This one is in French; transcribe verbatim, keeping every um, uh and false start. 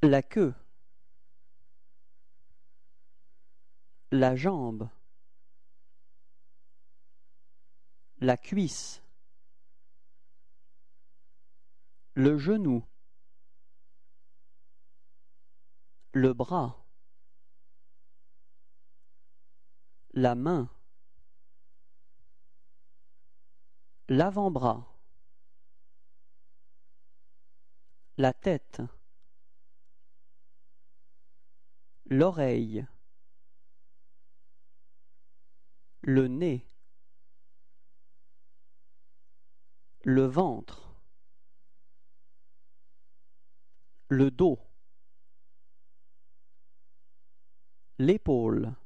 la queue, la jambe, la cuisse, le genou, le bras, la main, l'avant-bras, la tête, l'oreille, le nez, le ventre, le dos, l'épaule,